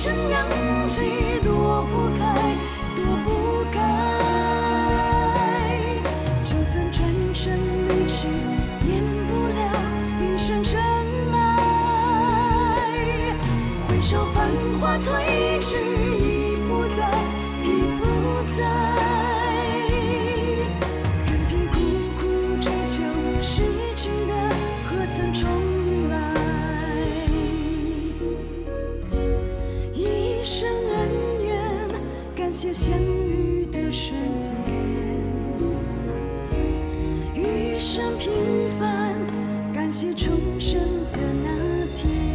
生扬起，躲不开，躲不开。就算转身离去，免不了一身尘埃。回首繁华褪去，已不在，已不在。任凭苦苦追求，失去的何曾重来？一生恩怨，感谢相遇的瞬间。余生平凡，感谢重生的那天。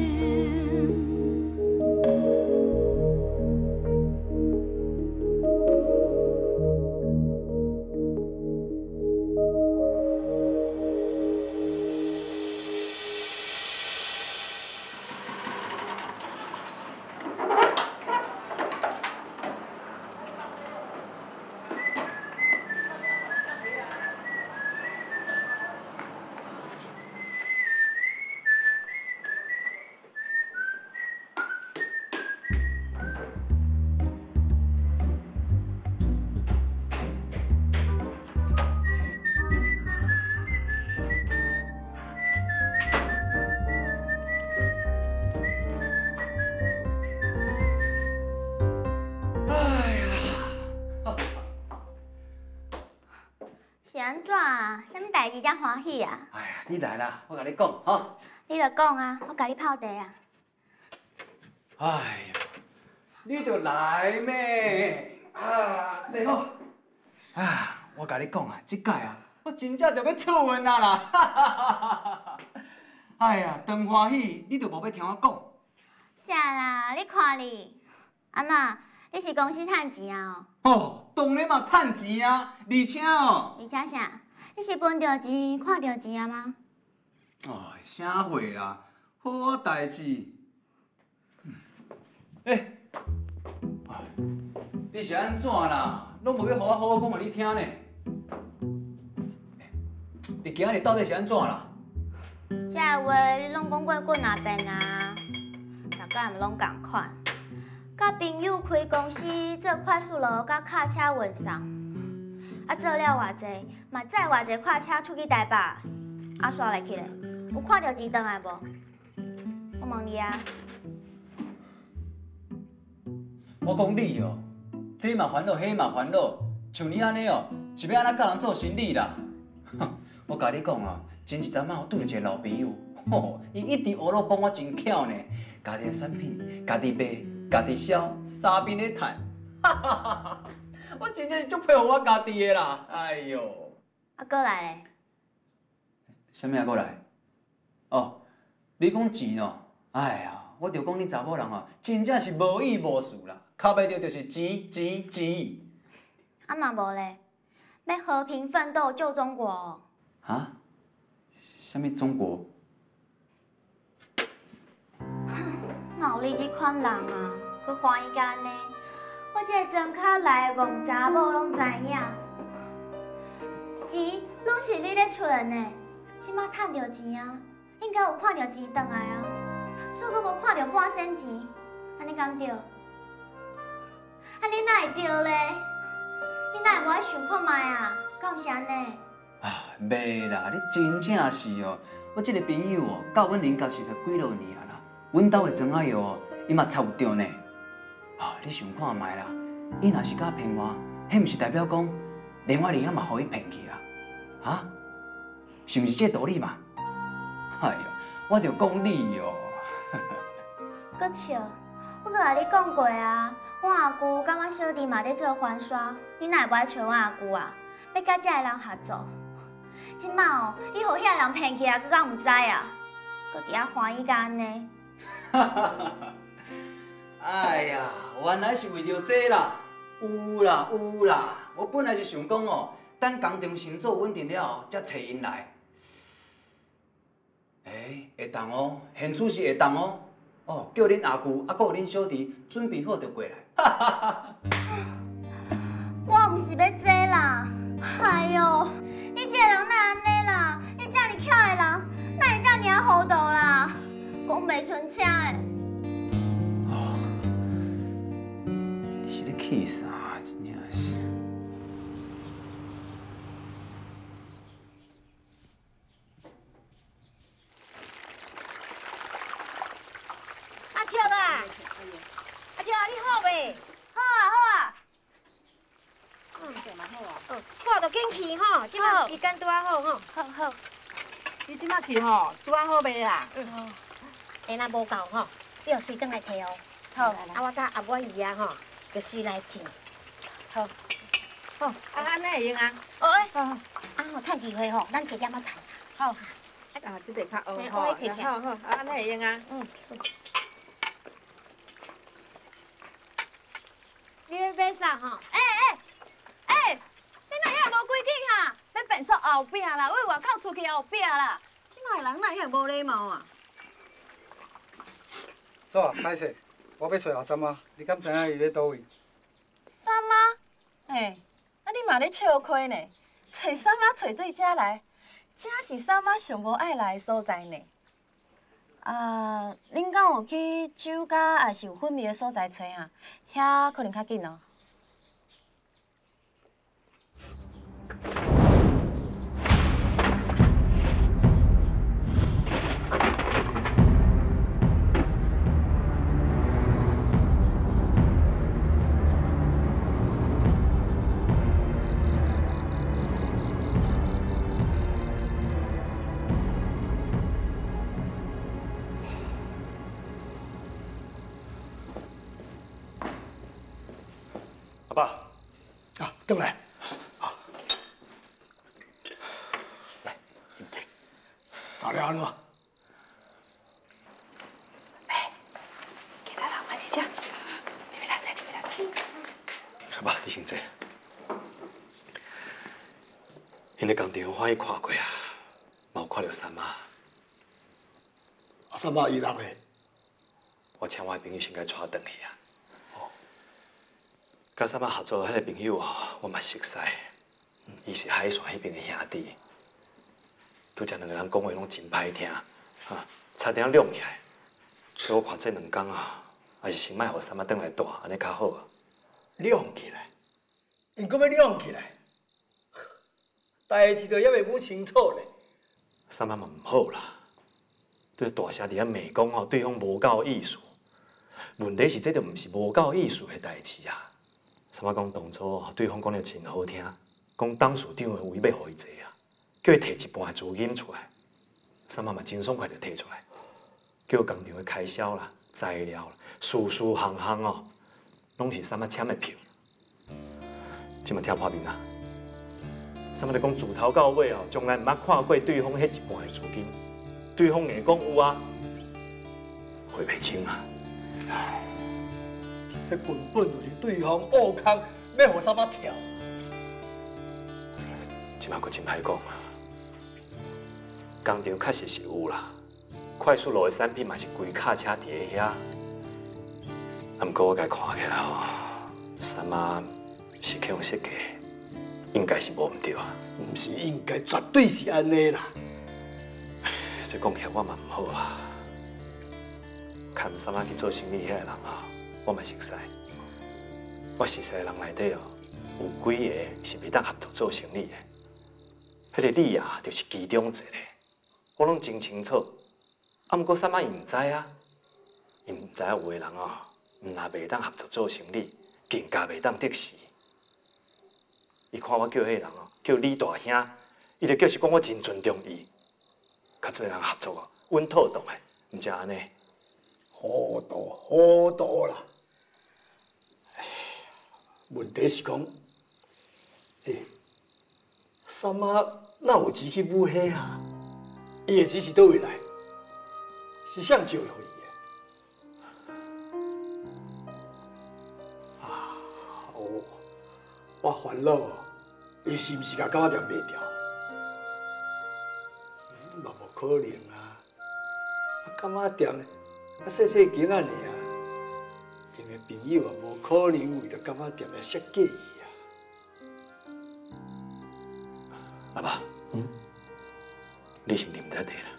是安怎啊？啥物代志遮欢喜啊？ 哎呀，你来啦，我甲你讲吼。 你著讲啊，我甲你泡茶啊。 哎呀，你著来咩？啊，坐好。啊，我甲你讲啊，即摆啊，我真正着要出运啊啦！哎呀，当欢喜，你著无要听我讲。 啥啦？你看你，安那？你是公司趁钱啊？ 哦，当然嘛，趁钱啊，而且哦。 而且啥？你是分着钱、看着钱啊吗？ 哎，啥货啦，好啊代志。哎，你是安怎啦？拢无要互我好好讲互你听呢？你今日到底是安怎啦？ 这话你拢讲过几啊遍啊？大概嘛拢共款。甲朋友开公司做快速路甲卡车运送，啊做了偌济，嘛载偌济快车出去台北，啊煞来去咧，有看到钱倒来无？我问你啊。 我讲你哦，这嘛烦恼，迄嘛烦恼，像你安尼哦，是要安怎教人做生意啦？我甲你讲哦，前一阵啊，我拄着一个老朋友，吼，伊一直学了讲我真巧呢，家己的产品，家己卖。家己销，三边咧赚，我真正是足佩服我家己的啦！哎哟， 啊，过来咧？ 啥物啊？过来？哦，你讲钱哦？哎呀，我着讲你查某人哦，真正是无依无事啦，靠袂着就是钱钱钱。 啊嘛无咧，要和平奋斗救中国哦。 啊？啥物中国？ 哪有你这款人啊，佮欢喜甲安尼？我这个庄脚内的戆查某拢知影，钱拢是你咧存的，即摆趁着钱啊，应该有看到钱倒来啊，所以佮无看到半仙钱，安尼敢对？啊你哪会对咧？你哪会无爱想看卖啊？敢毋是安尼？ 啊，袂啦，你真正是哦，我这个朋友哦，教阮人家40几落年啊。阮兜的庄仔药哦，伊嘛插有着呢。啊，你想看卖啦，伊若是敢骗我，迄毋是代表讲连我利也嘛互伊骗去啊？啊？是毋是这道理嘛？哎呀，我着讲你哦。 搁笑，我搁甲你讲过啊，我阿舅甲我小弟嘛咧做翻刷，你哪会不爱找我阿舅啊？要甲遮个人合作。即摆哦，你互遐人骗去啊，佮敢毋知啊？搁伫遐欢喜甲安尼。 哎呀，原来是为着这啦，有啦有啦，我本来是想讲哦，等工程先做稳定了后，才找因来。会当哦，现处是会当哦。哦，叫恁阿舅，还有恁小弟准备好就过来。 我毋是要这啦，哎哟，你这个人哪安尼啦？你这么巧的人，哪会这么糊涂啦？讲袂出声的。 哦， 气啥？真正是。 阿叔啊，阿叔你好袂？ 好啊好啊， 我就紧去吼，即摆时间拄啊好吼。 好好。 你即摆去吼，拄啊好袂啦？ 下若无够吼，只要随转来摕哦。 好啊，我甲阿我姨啊吼，就随来进。 好。 好，啊安尼会用啊？ 哦哎， 好。 啊吼，趁机会吼，咱加减仔趁。 好。 啊，即个较黑嘿吼， 我会摕起来好好，啊安尼会用啊？ 你要买啥吼？ 你哪遐无规矩哈？要变作后壁啦，为外口出去后壁啦。即摆人哪遐无礼貌啊？ 嫂啊，歹势，我要找后三啊，你敢知影伊咧倒位？ 三妈，啊你嘛咧笑亏呢？找三妈找对遮来，遮是三妈上无爱来的所在呢。啊，恁敢有去酒家也是有昏迷的所在找啊？遐可能较紧哦。 阿爸， 啊，回来。啊，来，兄弟，啥了安怎？ 起来啦，快点吃，你别来听，你别来听。 阿爸，你先坐。因咧工厂欢喜看过啊，嘛有看到三妈。 啊，三妈伊人嘞？ 我请我的朋友先甲带转去啊。甲三妈合作迄个朋友我嘛熟悉，伊是海线迄边的兄弟。拄则两个人讲话拢真歹听，差点亮起来。所以我看这2天还是先莫互三妈转来住，安尼较好啊。 亮起来，因搁要亮起来，代志都还袂摸清楚咧。 三妈嘛唔好啦，对大声伫遐骂讲对方无够意思。问题是这就毋是无够意思的代志啊。三妈讲当初对方讲得真好听，讲董事长的位要互伊坐啊，叫伊摕一半的资金出来。三妈嘛真爽快就摕出来，叫工厂的开销啦、材料啦、事项拢是三妈签的票。即嘛听破面啊！三妈咧讲自头到尾从来毋捌看过对方迄一半的资金，对方硬讲有啊，回袂清啊！ 唉，这根本就是对方挖坑，要互三妈跳。 即马佫真歹讲啊！工厂确实是有啦，快速路的产品嘛是规卡车伫咧遐。啊，毋过我家看起来三妈是去用设计，应该是无毋对啊。 毋是应该，绝对是安尼啦。 这讲起来我嘛毋好啊。看三妈去做生意遐个人我嘛熟悉。我熟悉的人内底有几个是袂当合作做生意的。迄个你就是其中一个，我拢真清楚。啊，毋过三妈伊毋知啊，伊毋知影有个人毋若袂当合作做生意，更加袂当得势。伊看我叫迄个人叫李大兄，伊就叫是讲我真尊重伊，甲做人合作稳妥当的，毋才安尼。 糊涂啦！唉，问题是讲，三妈哪有钱去买迄啊？伊的钱是倒位来？是谁借互伊的？啊，我烦恼，伊是毋是甲柑仔店卖掉？嘛无可能啊！柑仔店。细间仔尔啊，因为朋友无可能为着柑仔店来设计伊啊。 阿爸，你先啉得地啦。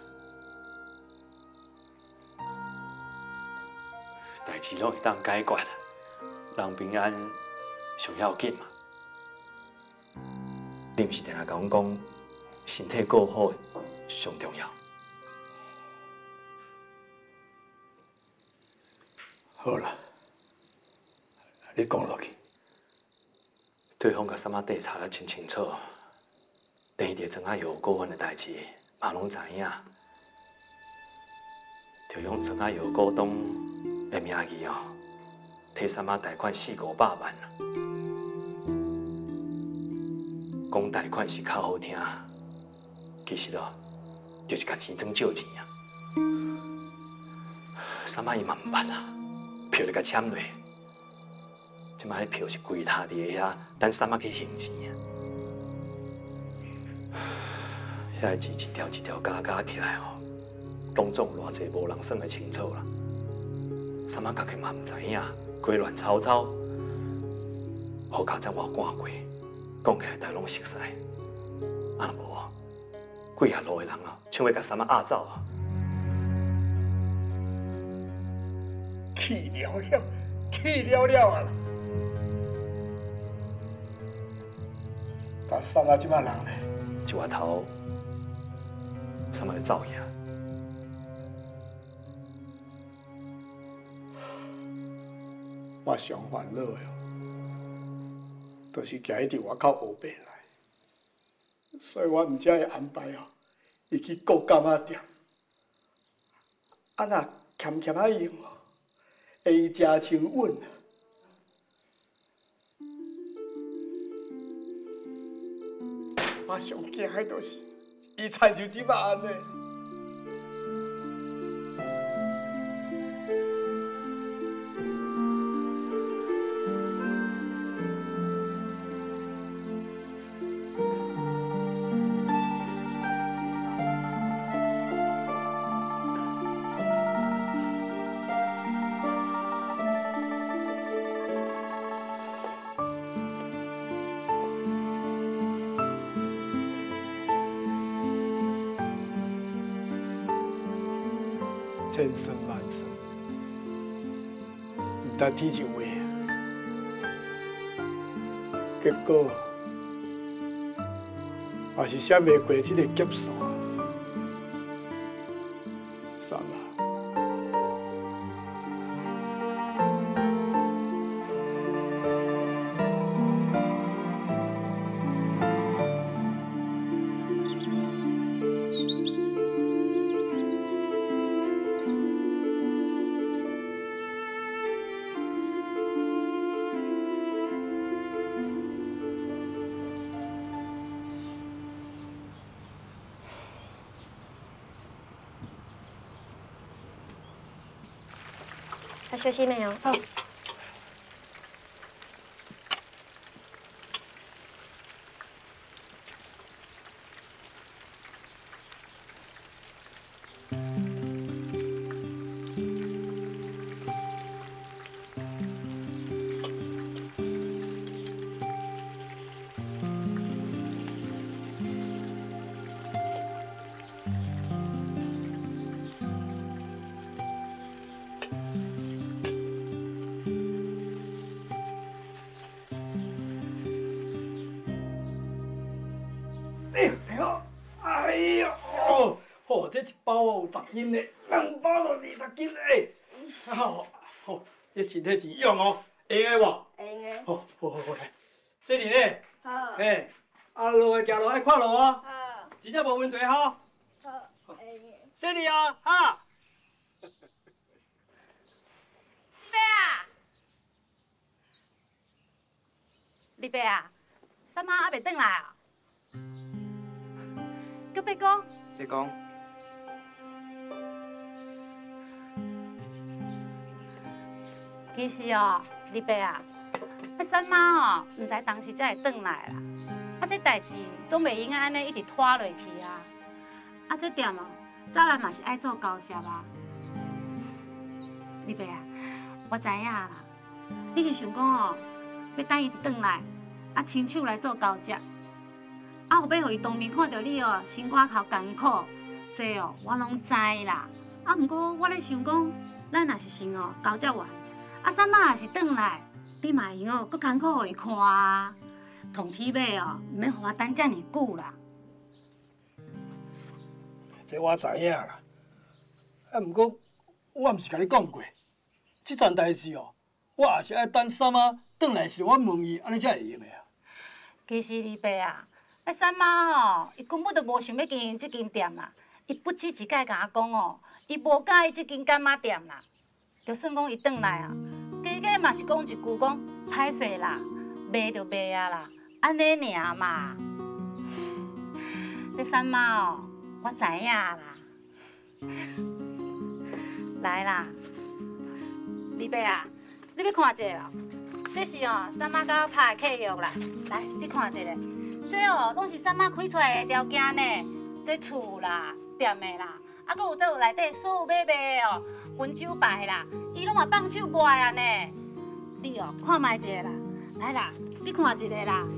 代志拢会当解决啦，人平安上要紧嘛。你毋是定定甲阮讲，身体顾好上重要。 好啦，你讲落去。 对方甲三仔底查得真清楚，连伊伫庄仔有股份的代志嘛拢知影，就用庄仔有股东的名义哦，替三仔贷款400-500万啦。讲贷款是较好听，其实哦，就是甲钱装借钱啊。三仔伊嘛毋捌啊，票就甲签落。即摆迄票是规塌伫遐，等三仔去还钱啊。遐钱一条一条加起来哦，拢总偌济无人算得清楚啦。三仔家己嘛毋知影，鸡乱草草，好家将我赶过，讲起来大拢熟悉。啊无，几下路的人哦，想要甲三仔压走啊！ 气了了，气了了啊！甲三仔即摆人呢？ 一外头，三仔就走去啊。 我上烦恼的就是今日伫外口学白来，所以我毋才会安排伊去顾柑仔店。啊，若欠欠啊用会食清稳。我上惊的就是伊亲像即摆安尼。千算万算，毋但天就话，结果也是闪袂过这个劫数。三啊， 要休息没有？好。哎呦，哦，这一包有10斤的，2包就20斤诶。好，你身体真勇哦，会用的无？ 会用的。 好，来，小丽呢？ 好。 嘿，路的行路爱看路哦。 好。 真正无问题吼。 好，会用的。 小丽哦，哈。 李伯啊，三妈还袂转来啊？叫伯公。 别讲， 其实哦，李伯啊，迄三妈哦，毋知当时才会转来啦。啊，这代志总袂用安尼一直拖落去啊。啊，这店哦，早晚嘛是爱做交接啊。李伯啊，我知影啦，你是想讲哦，要等伊转来，啊，亲手来做交接。啊，后尾互伊当面看到你哦，辛苦头艰苦，这哦我拢知啦。啊，毋过我咧想讲，咱若是先哦交接完，啊三妈也是转来， 你嘛用哦，搁艰苦互伊看啊。同体尾哦，唔免互我等遮尔久啦。 这我知影啦，啊，毋过我毋是甲你讲过，即件代志哦，我也是爱等三妈转来时，我问伊，安尼才会用的啊。 其实李伯啊，迄三妈吼，伊根本就无想要经营即间店啦。伊不止一届甲我讲哦，伊无介意即间干妈店啦。就算讲伊转来啊，加加嘛是讲一句讲歹势啦，卖就卖啊啦，安尼尔嘛。这三妈哦，我知影啦。来啦，李伯啊，你要看一下哦。这是哦，三妈甲我拍的契约啦。来，你看一下，这哦，拢是三妈开出来的条件呢。这厝啦、店的啦，啊，搁有内底所有买卖的哦，温酒牌啦，伊拢嘛放手怪啊呢。你哦，看卖一下啦。来啦，你看一下啦。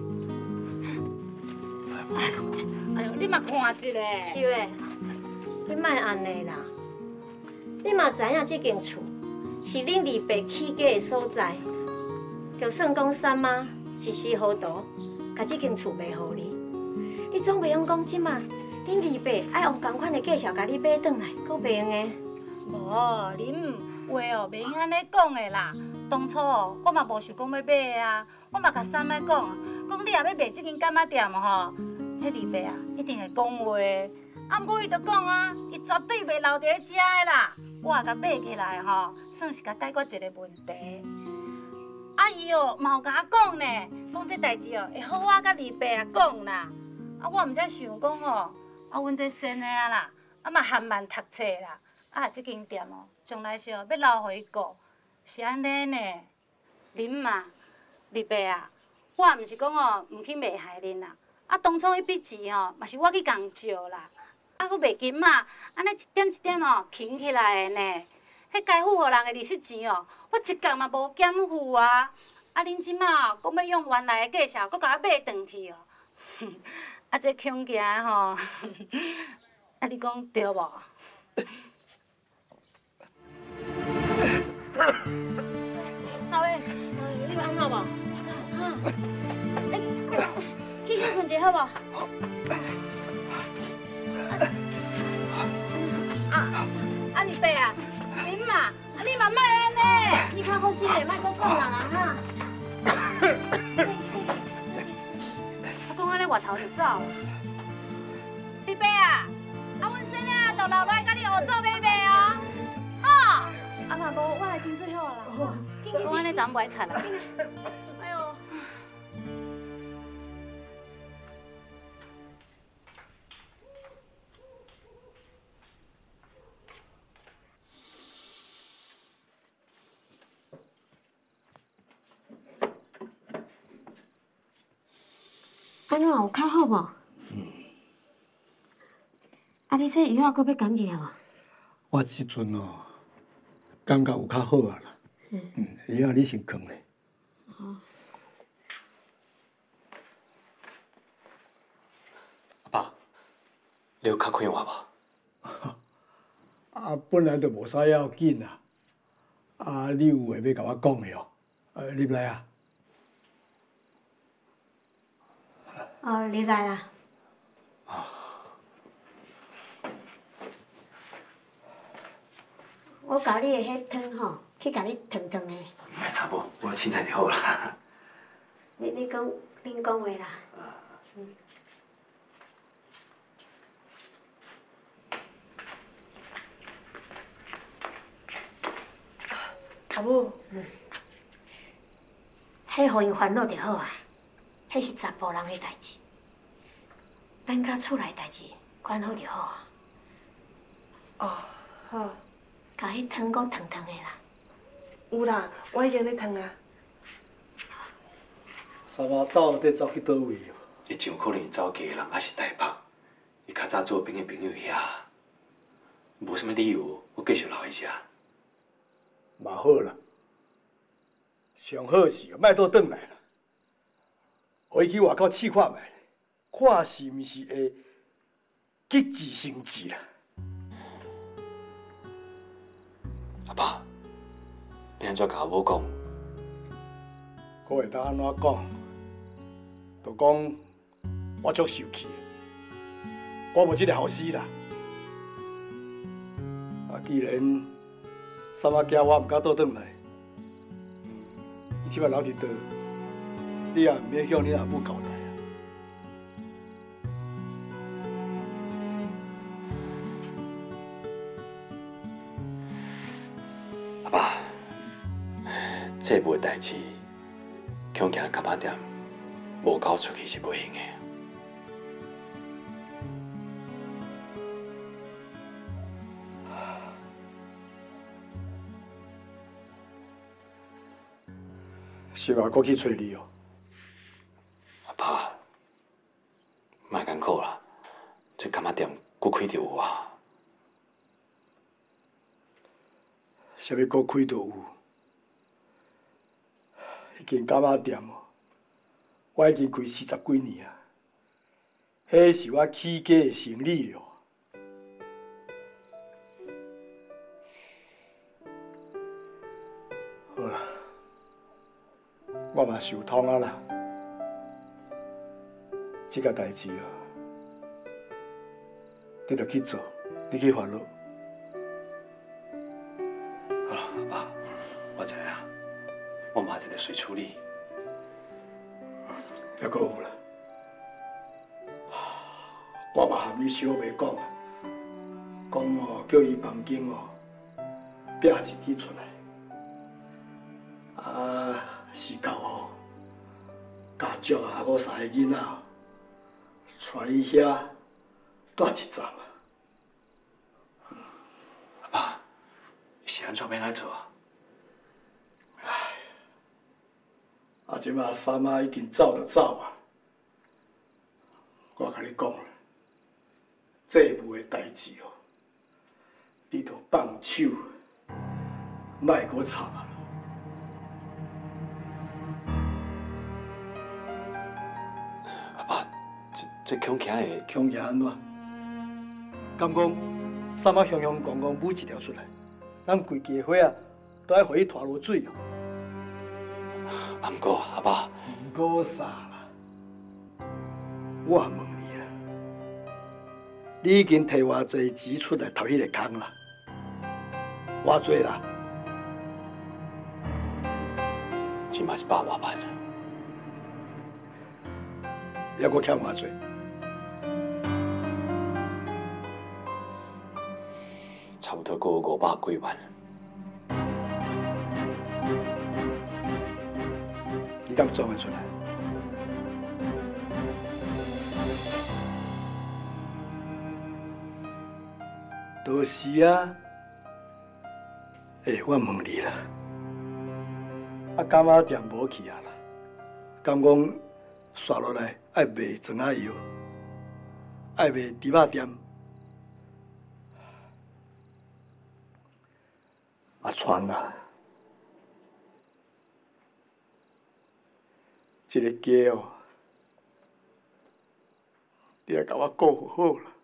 哎呦，你嘛看一下。 秀的，你莫安尼啦。你嘛知影这间厝是恁二伯起家的所在。就算讲三妈一时糊涂，甲这间厝卖互你，你总袂用讲即马恁二伯爱用同款的价钱甲你买转来，阁袂用的。 无，恁话哦，袂用安尼讲的啦。当初哦，我嘛无想讲要买的啊，我嘛甲三妹讲啊，讲你若要卖这间干妈店吼，迄二伯啊一定会讲话。啊，毋过伊就讲啊，伊绝对袂留伫咧遮的啦。我也甲买起来吼，算是甲解决一个问题。啊伊哦，嘛有甲我讲呢，讲这代志哦，会好我甲二伯啊讲啦。啊，我毋才想讲哦，啊，阮这先的啊啦，啊嘛含慢读册啦，啊，这间店哦，将来是哦要留互伊顾，是安尼呢。恁嘛，二伯啊，我也毋是讲哦，毋去卖害恁啦。啊，当初迄笔钱哦，嘛是我去共借啦。啊，佫卖金嘛，安尼一点一点哦，存起来的呢。迄该付互人的利息钱哦，我一角嘛无减付啊！啊，恁即马哦，讲要用原来的价钱，佫甲我买转去哦。啊，这恐惊的吼，啊，你讲对无？ 老魏，你有安怎无？哈，去休困一下好无？ 啊，二伯啊！恁嘛，啊你嘛莫安尼， 你较好心嘞，莫搁讲人啦哈。 我讲安尼外头就走。二伯啊，啊阮孙仔就留来甲你学做买卖哦，吼。 啊嘛无，我来听最好啦。 讲安尼咱袂惨啦。 哎呦。安怎有较好无？啊，你这药还阁要减起来无？ 我即阵哦，感觉有较好啊啦。药你先放咧。 阿爸，你有较快活无？ 啊，本来就无啥要紧啦。啊，你有话要甲我讲的哦？入来啊。 哦，入来啦。我教你的迄汤吼，去甲你烫烫的。 哎，阿母，我凊彩就好啦。 你讲，恁讲话啦。阿母，迄互因烦恼就好啊，迄是查甫人的代志，咱甲厝内代志管好就好啊。 哦，好。 甲迄汤搁烫烫的啦。 有啦，我已经咧烫啊。 三妈到底走去倒位哦？ 伊上可能走家人，还是台北？伊较早做兵的朋友遐，无啥物理由，我继续留喺遮。 嘛好啦，上好是莫倒转来啦，回去外口试看卖，看是毋是会吉志生智啦。 阿爸，你安怎甲阿母讲？ 我会当安怎讲？就讲我足受气，我无这个后生啦。啊，既然三仔囝我毋敢倒转来，伊即摆留伫倒，你也毋免向你阿母交代啊。 阿爸，这步代志，恐惊干妈店无交出去是不行的。 小阿哥去找你哦。 阿爸，莫艰苦啦，这干妈店搁开着有啊。 啥物搁开着有？迄间干妈店哦，我已经开40几年啊，迄是我起家的生意了。好啦，我嘛想通啊啦，这个代志啊，你着去做，你去烦恼。 好了，阿爸，我知影，我嘛一个随处理。 还阁有啦，我嘛含你小妹讲啊，讲哦，叫伊房间哦，壁一支出来。啊，是到哦，家属啊，我3个囡仔哦，带伊遐住一站啊。 阿爸，是安怎要来做啊？ 啊，即马三仔已经走就走啊！我甲你讲啦，这步的代志哦，你着放手，莫阁插啊！ 阿爸，这恐惊会恐惊安怎？敢讲三仔雄雄公公舞一条出来，咱规家伙啊，都爱互伊拖落水哦。 啊，毋过阿爸， 毋过啥啦？我问你啊，你已经摕偌济钱出来头迄个工啦？偌济啦？ 即嘛是100多万了。 还阁欠偌济？ 差不多过500几万。 你敢装得出来？就是啊。我问你啦，啊，干妈店无去啊啦？敢讲刷落来爱卖庄仔药，爱卖猪肉店，啊，传啊！这个家哦，你要甲我顾好啦。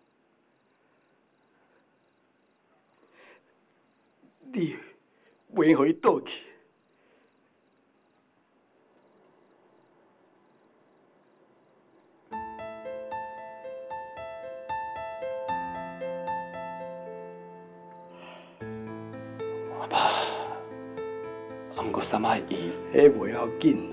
你袂互伊倒去。 阿爸，啊，毋过三仔伊， 迄袂要紧啦。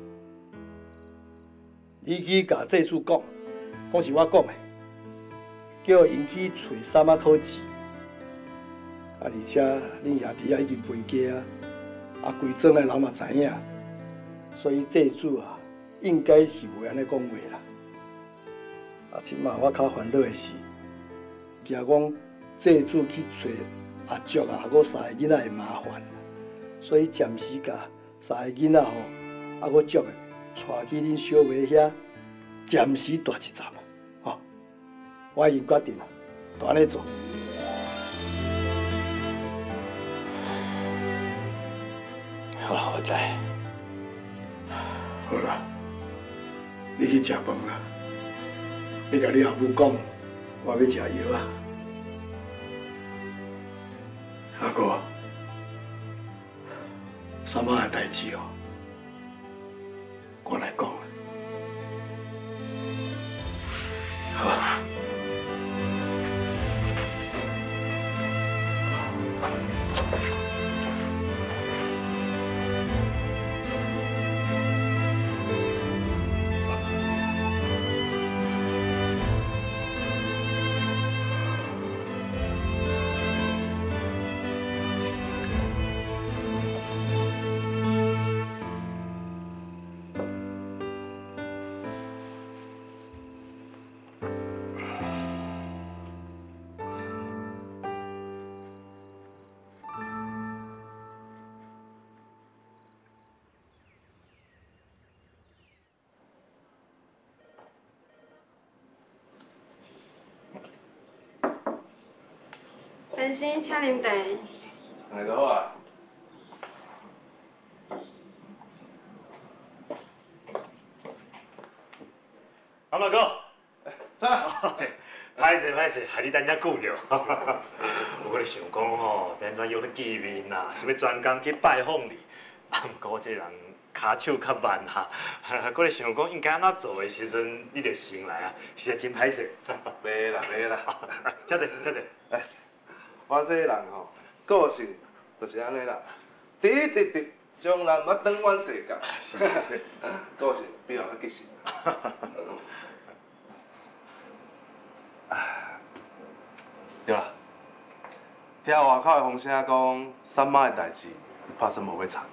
你去甲债主讲，讲是我讲的，叫因去找三仔讨钱。啊，而且恁兄弟啊已经分家啊，啊，规庄的人嘛知影，所以债主啊应该是袂安尼讲话啦。啊，即马我较烦恼的是，惊讲债主去找阿叔啊，还阁3个囡仔会麻烦，所以暂时甲3个囡仔吼，啊，阁叔的。带去恁小妹遐，暂时住一站啊！吼，我已经决定了，就安尼做。 好啦，我知。 好啦，你去食饭啦。你甲你阿母讲，我要食药啊。阿哥，三仔的代志哦。 我来讲。好。 先生，请啉茶。 来就好啊。 阿老哥， 走。 歹势，害你等遮久着。我咧想讲吼，变怎约你见面啦，是要专工去拜访你。啊，毋过这人骹手较慢哈，我咧想讲应该安怎做的时阵，你就先来啊，实在真歹势。 袂啦。 遮坐。 哎，我这人吼，个性就是安尼啦，直，将人要转弯世界。 是。 个性比较较急性。对啦，听外口的风声讲，三妈的代志拍算无要吵。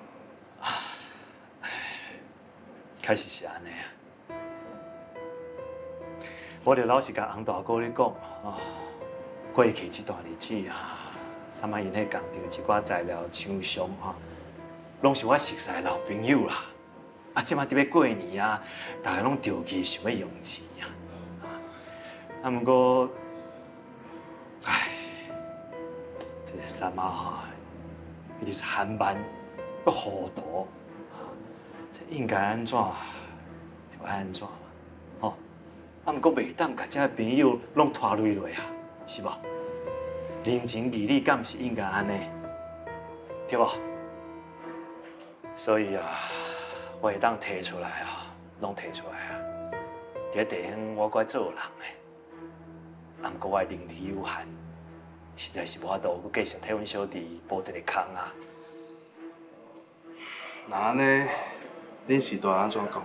确实是安尼啊。我着老实甲洪大哥你讲哦，过去这段日子啊，三妈因迄工厂一寡材料厂商吼，拢是我熟识的老朋友啦。啊，即马伫要过年啊，大家拢着急想要用钱啊。啊，毋过，这个三妈吼，伊就是憨慢，搁糊涂，这应该安怎就安怎嘛，吼。啊，毋过袂当甲遮朋友拢拖累落啊，是无？人情义理，敢毋是应该安尼，对无？所以啊，我会当提出来啊，拢提出来啊。伫地方我怪做人的，啊，毋过我的能力有限，实在是无法度继续替阮小弟补这个坑啊。 那安尼，恁是大安怎讲？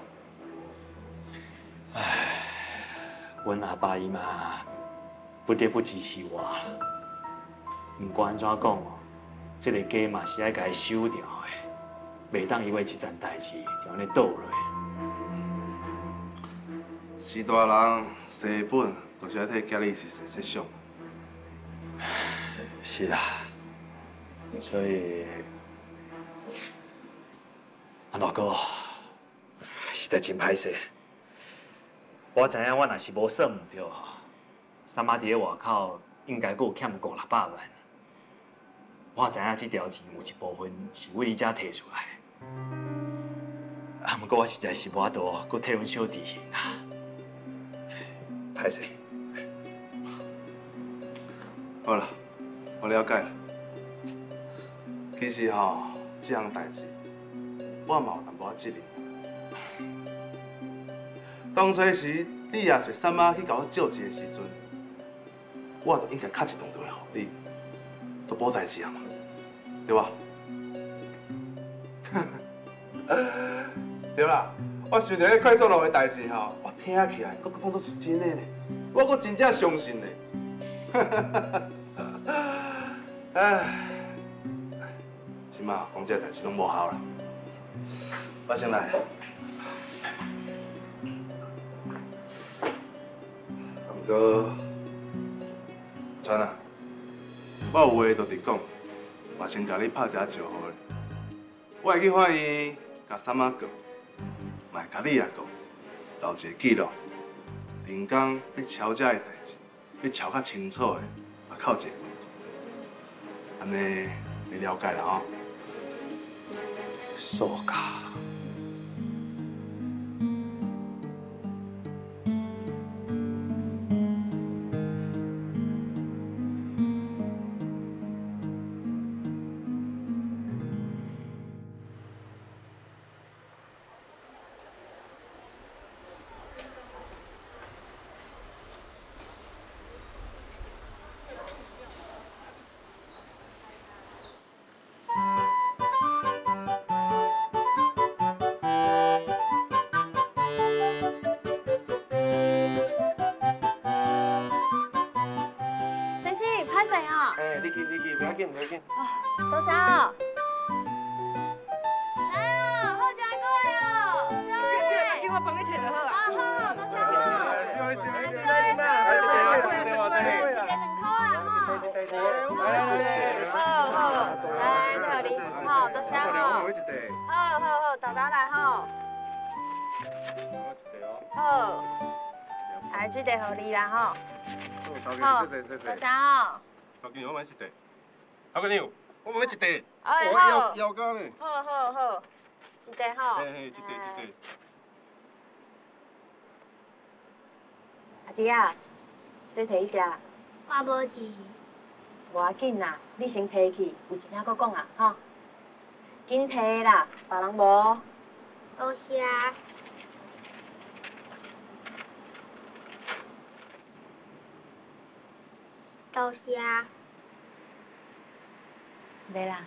阮阿爸伊妈不得不支持我啦。毋管安怎讲哦，这个家嘛是爱甲伊收掉的，袂当因为一件代志就安尼倒落。 是大人生本就是爱替家己是设想。 是啦，所以阿大哥，实在真歹势。我知影我若是无算唔对吼，三妈伫咧外口应该阁有欠500-600万。我知影这条钱有一部分是为伊遮摕出来，啊，毋过我实在是无法度阁替阮小弟还啊，歹势。 好啦，我了解啦。其实吼，这项代志我嘛有淡薄仔责任。当初时你也找三妈去甲我借钱的时阵，我就应该敲一通电话给你，都补代志啊嘛，对吧？对啦，我想到迄快速路的代志吼，我听起来佫当作是真的呢，我佫真正相信呢。唉，即马讲这代志拢无效啦，我先来。毋过，川啊，我有话就直讲，我先甲你拍一下招呼咧。我会去法院甲三妈告，嘛会甲你也告，留一个记录。人工要抄这个代志，要抄较清楚的，嘛靠一个。安尼你了解了吼？ 苏家。 不要紧，不要紧。 多谢哦。来哦，好食过哦，小姐，叫我帮你摕就好啦。 好，多谢哦。 小小来， 小来， 来， 一个2块啊， 好， 好，来，这里，好，多谢哦。好，豆豆来吼。好，来，这个互你啦吼。好，多谢哦。 头家我买一袋，头家娘，我买一袋。 哎，好。 腰杆呢？ 好，一袋吼。 嘿，一袋。 阿弟啊，你摕去食。 我无钱。 无要紧啦，你先摕去，有一声搁讲啊，吼。紧摕啦，别人无。 多谢。多谢。 袂啦。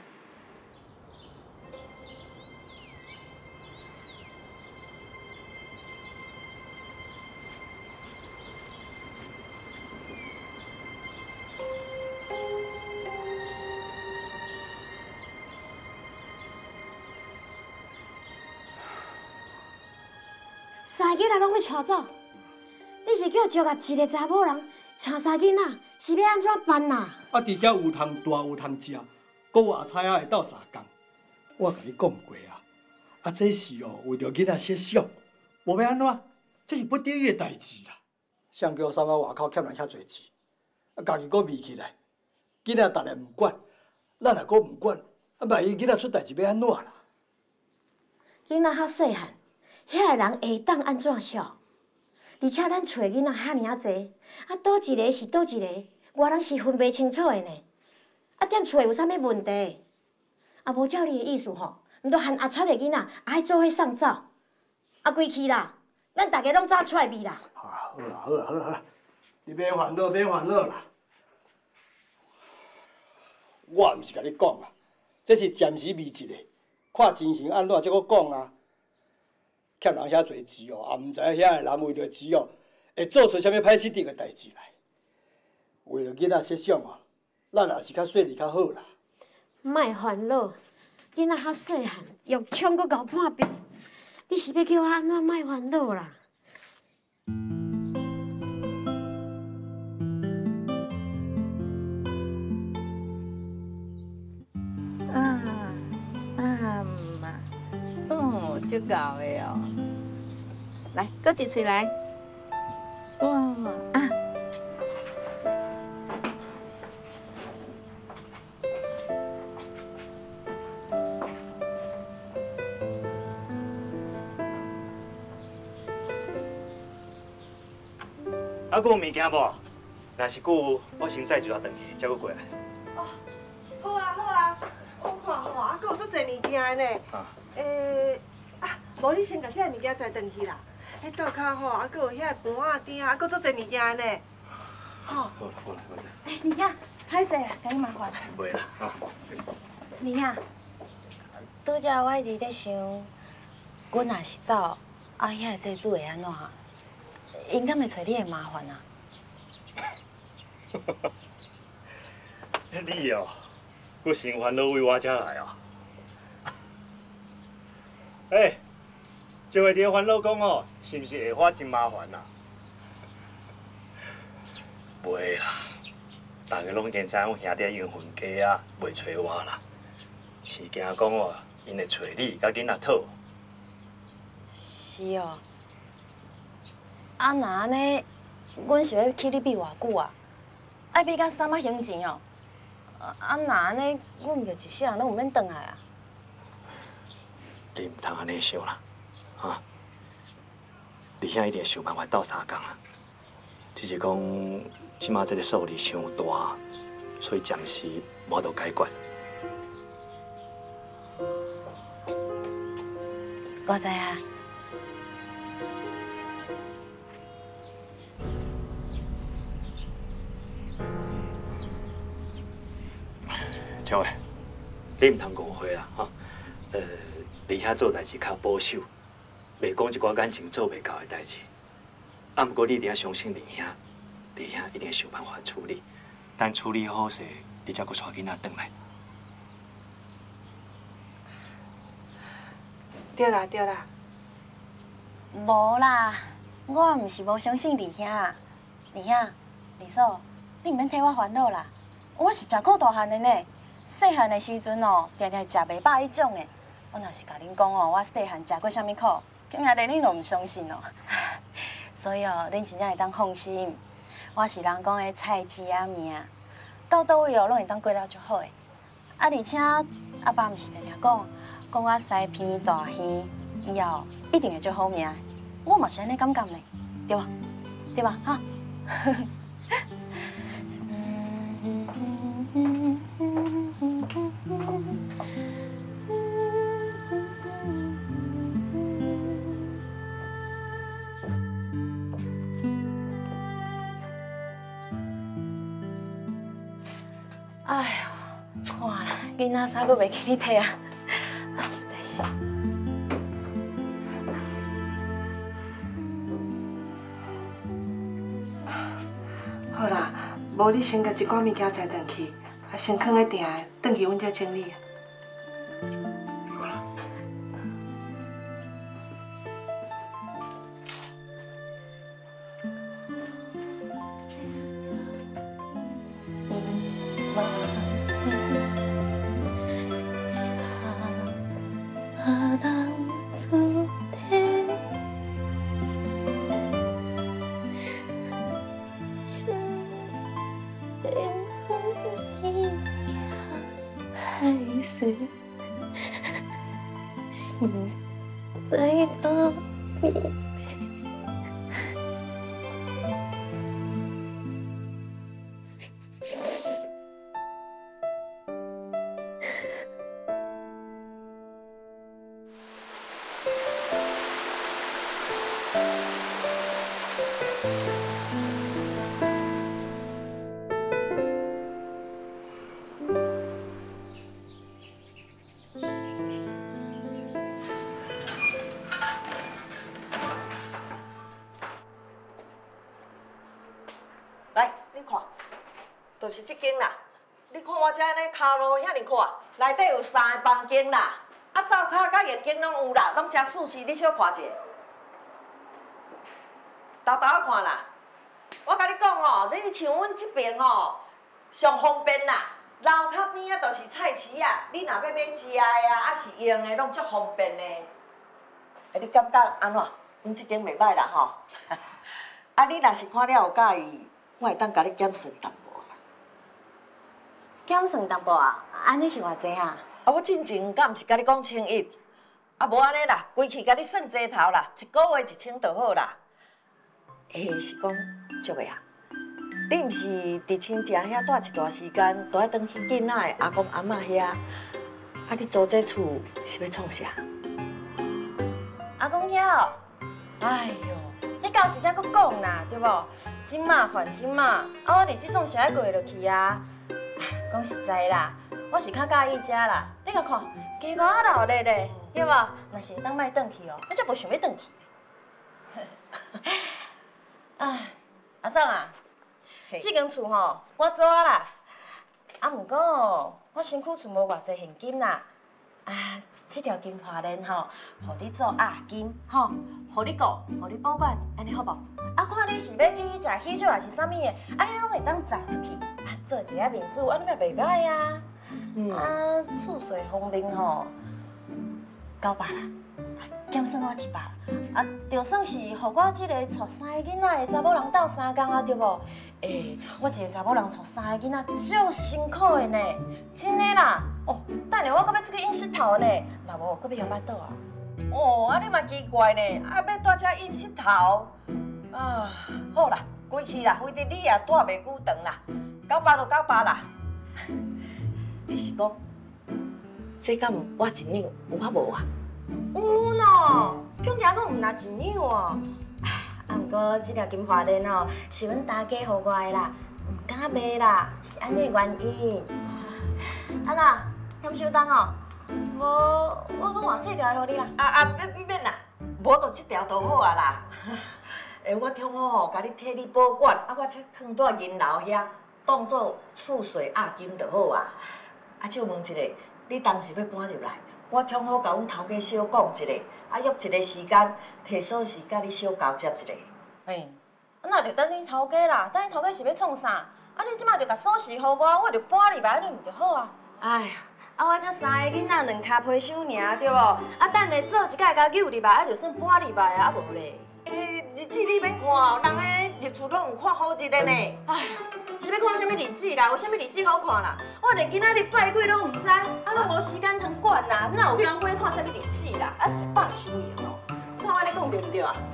三个人拢要带走，你是叫招甲一个查某人带三囡仔，是要安怎办呐？ 啊，伫遮有通住有通食，搁有阿菜仔会斗相共。我甲你讲过啊，啊，这是哦为着囡仔设想，无要安怎，这是不得已的代志啦。谁叫三仔外口欠人遐侪钱，啊，家己搁迷起来，囡仔逐日唔管，咱也搁唔管，啊，万一囡仔出代志要安怎啦？ 囡仔较细汉，遐个人会当安怎想？而且咱厝囡仔遐尔啊侪，啊倒一个是倒一个，外人是分袂清楚的呢。啊，踮厝有啥物问题？啊，无照你的意思吼，毋着含阿川的囡仔爱做伙送走。啊，归去啦，咱大家拢早出来味啦。 好啦，你别烦恼啦。我毋是甲你讲啊，这是暂时秘籍的，看情形安怎才搁讲啊。欠人遐侪钱哦，也毋知影遐个人为着钱哦，会做出啥物歹死敌个代志来。为着囡仔设想哦，咱也是较细腻较好啦。 莫烦恼，囡仔较细汉，用枪搁搞破病，你是要叫我安怎莫烦恼啦？ 足够的哦。来，搁一喙来。哇啊！ 还佫有物件无？若是佫有，我先载一下转去，才佫过来。 哦，好啊，我看吼，还佫有足侪物件呢。无你先甲这个物件载转去啦。迄灶骹吼，还佫有遐个盘仔鼎，还佫足侪物件呢。吼。 好啦，我知。 米仔，歹势啦，甲你麻烦。 袂啦，吼。 米仔，拄则我一直在想，阮若是走，啊，遐个祭祖会安怎？因敢会找你的麻烦啊？ 你哦，佫先烦恼为我遮来哦。这回你烦恼讲哦，是毋是下发真麻烦啊？袂啦，大家拢已经知影兄弟因分家啊，袂找我啦，是惊讲哦，因会找你甲囡仔讨。 是哦。啊，那安尼，阮是要去你比偌久啊？爱比到啥物行程哦？啊，那安尼，阮毋着一世人拢有免转来啊？ 你唔通安尼想啦，哈！你兄一定想办法斗相共啊，只是讲即马这个数字伤大，所以暂时无法度解决。 我知啊。 巧诶，你唔通误会啦，哈！伫遐做代志较保守，袂讲一寡感情做袂到的代志。啊，毋过你一定要相信李兄，李兄一定想办法处理。等处理好势， 你才阁带囡仔转来。 对啦对啦， 无啦，我毋是无相信二兄啦。二兄、二嫂，你毋免替我烦恼啦。我是食够大汉的呢，细汉的时阵哦，定定食袂饱迄种的。我若是甲恁讲哦，我细汉食过啥物苦，今仔日恁都毋相信哦。所以哦，恁真正会当放心，我是人讲的菜市仔命，到倒位哦，拢会当过了足好的。啊，而且阿爸毋是定定讲我西偏大耳，以后一定会足好命。我嘛是安尼感觉呢，对吧？对吧？哈。哎呦，看啦，囡仔衫阁袂记你摕啊，实在是。 好啦，无你先甲一寡物件载转去，啊，先放咧店的，转去阮遮整理。 来，你看，就是这间啦。你看我这呢头路遐尼宽，内底有3个房间啦，啊灶骹甲浴间拢有啦，拢真舒适。你小看者，豆豆仔看啦。我甲你讲哦，你像阮这边哦，上方便啦。楼骹边啊，就是菜市啊，你若要买食的啊，还是用的，拢足方便的。你感觉安怎？阮这间袂歹啦吼。啊，你若是看了有介意，我会当甲你减算淡薄啦。 减算淡薄啊？安尼是偌济啊？ 啊，我进前敢毋是甲你讲1100，啊无安尼啦，规气甲你算济头啦，1个月1000就好啦。是讲足个啊？你毋是伫亲戚遐住一段时间，都爱转去囡仔的阿公阿嬷遐，啊你租这厝是要创啥？ 阿公遐哦，哎呦，迄到时才搁讲啦，对无？真麻烦，真麻，啊我日子总是爱过落去啊。讲实在啦，我是较介意遮啦。你甲看，加外热热的，对无？若是当摆转去哦，我才无想要转去。哎，阿嫂啊，这间厝吼我做啊啦，啊毋过哦，我身躯存无偌济现金啦。啊，这条金花链吼，互你做押金吼，互你顾，互你保管，安尼好无？啊，看你是要去食喜酒还是啥物的，安尼拢会当砸出去，啊，做一个面子，安尼嘛袂歹啊。啊，厝税方面吼，900啦，减算我100啦。啊，就算是互我这个带3个囡仔的查某人斗3工啊，对无？我一个查某人带3个囡仔，足辛苦的呢，真的啦。哦，等下我搁要出去应室头呢，若无搁要休巴肚啊。 哦，啊你嘛奇怪呢，啊要住遮应室头，啊，好啦，规气啦，非得你也住袂久长啦，900就900啦。你是讲，这敢我一两有法无啊？ 有喏，恐惊讲毋拿1两哦。啊，毋过这条金花链哦，是阮大家互我的啦，毋敢卖啦，是安尼原因。啊那，嫌小重哦？无，我搁换细条的互你啦。 免啦，无就这条就好啊啦。我听好吼，甲你替你保管，啊我才放在银楼遐， 当做厝税押金就好啊。啊，借问一下，你当时要搬入来，我强好甲阮头家小讲一下，啊，约一个时间，提锁匙甲你小交接一下。 那就等你头家啦，等你头家是要创啥？啊，你即摆就甲锁匙予我，我就搬入来，安尼毋就好啊？哎呀，啊，我这三个囡仔两骹皮箱尔，对无？啊，等下做一届甲救入来，啊，就算搬入来啊，啊无咧。 日子你免看哦，人诶入厝拢有看好日的呢。 哎呀，是要看什么日子啦？有什么日子好看啦？我连今仔日拜鬼拢毋知，啊，拢无时间通管啦，哪有工夫咧看什么日子啦？啊，一百收赢哦！看我咧讲对毋对啊？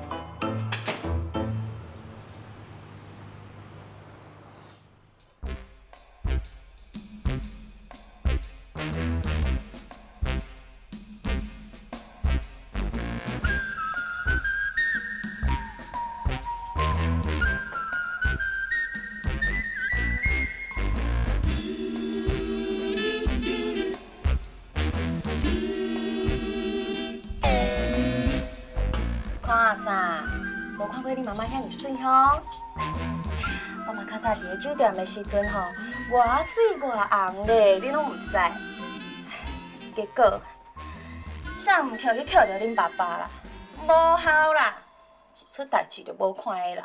看啥？无看过你妈妈遐尼水吼？我嘛较早伫咧酒店的时阵吼，偌水偌红咧，你拢毋知。结果，啥毋扣去扣着恁爸爸啦，无效啦，一出代志就无看的人。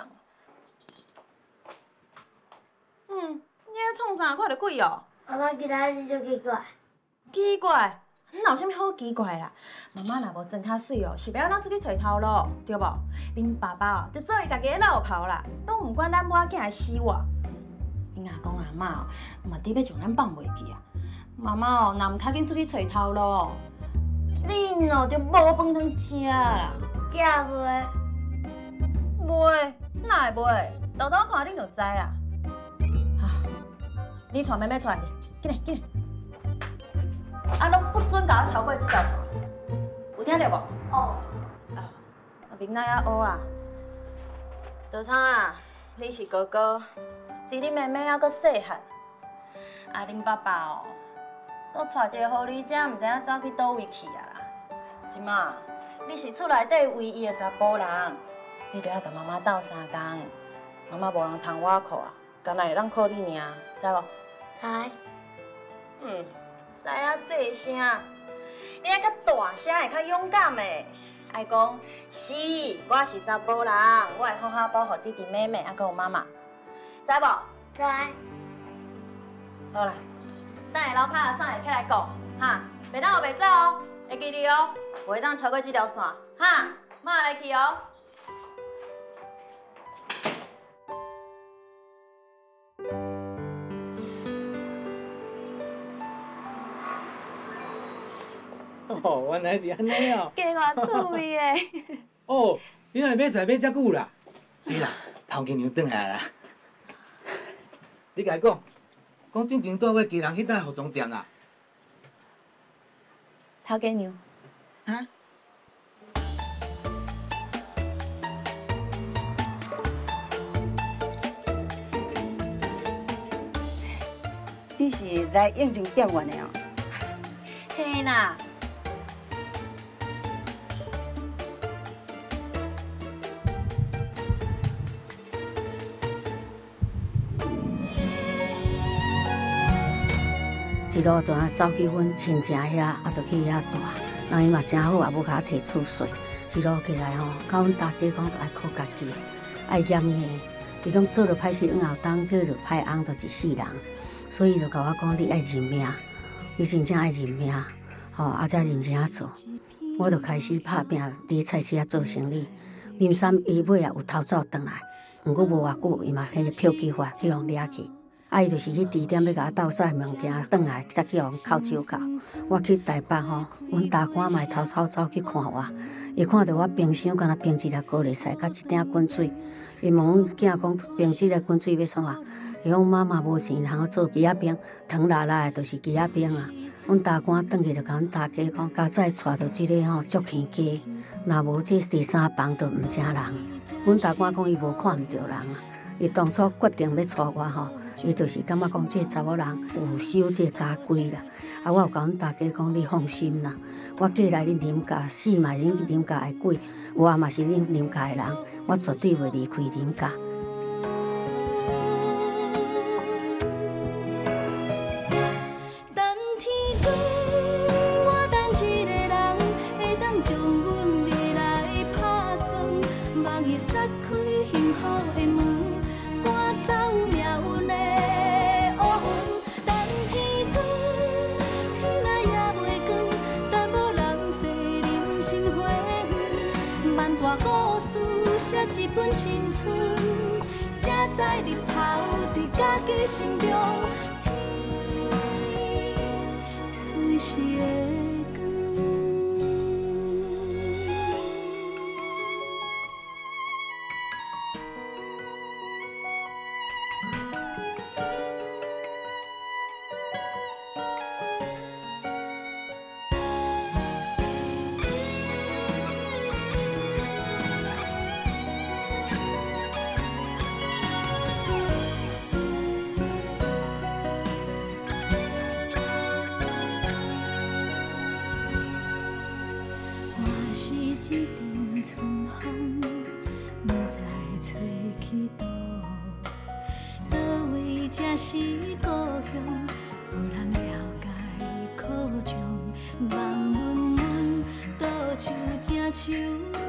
你咧创啥？看到鬼哦？ 妈妈今仔日就奇怪。 奇怪？哪有啥物好奇怪啦？妈妈若无装较水哦，是要安怎出去找头路，对无？恁爸爸哦，就做伊家己的老婆啦，拢毋管咱母仔囝的死活。恁阿公阿嬷哦，嘛伫要将咱放袂记啊。妈妈哦，若毋较紧出去找头路，恁哦就无饭通食啦。 食袂？ 袂，哪会袂？豆豆看恁就知啦。你带妹妹出来，紧来紧来。啊，拢不准甲我超过这条线，有听到无？ 哦。 啊，明仔还学啦。道昌啊，你是哥哥，伫你妹妹还阁细汉，啊，恁爸爸哦，都带一个狐狸精，毋知影走去倒位去啊啦。即马你是厝内底唯一的查甫人，你着要甲妈妈斗3工，妈妈无人通我靠啊，干那会当靠你尔，知无？ 知。 知影细声，你爱较大声，会较勇敢的。爱讲是，我是查甫人，我会好好保护弟弟妹妹，还有妈妈，知无？ 知。 好啦，等下楼骹阿长会起来讲，哈，袂当后袂走哦，会记住哦，不会当超过这条线，哈，妈来去哦。 哦，原来是安尼哦。 加偌趣味的。 哦，你若要在买遮久啦？是啦，头家娘转来啦。你甲伊讲，进前住我家人迄搭服装店啦。 头家娘。 哈？ 你是来应征店员的哦？ 嘿啦。 一路就走去阮亲戚遐，啊，就去遐住。人伊嘛真好，也无甲我提厝税。一路起来吼，甲阮大家讲，爱靠家己，爱严硬。伊讲做着歹事，往后当叫着歹翁，就一世人。所以就甲我讲，你爱认命，你真正爱认命，吼，啊，才认真做。我就开始拍拼，伫菜市仔做生意。林三伊尾也有偷走转来，毋过无偌久，伊嘛迄个票据法去互掠去。啊，伊就是去支店要甲我斗晒物件，转来才去互扣手铐。我去台北吼，阮大官嘛偷偷走去看我，伊看到我冰箱敢若冰一粒高丽菜，甲一鼎滚水。伊问阮囝讲冰这个滚水要创啊？伊讲妈妈无钱，通做鸡仔冰，糖辣辣的，就是鸡仔冰啊。阮大官转去就甲阮大家讲，家仔带着即个吼足欠家，若无这第三房就毋正人。阮大官讲伊无看毋着人啊。伊当初决定要带我吼，伊就是感觉讲这个查某人有守这个家规啦。啊，我有甲阮大家讲，你放心啦，我嫁来恁林家，死嘛恁林家的鬼，我嘛是恁林家的人，我绝对袂离开林家。 段故事，写一本青春，正在日头伫家己心中，天随时会。 一阵春风，不知吹去倒，倒位才是故乡？无人了解苦衷，望问问，倒像正树。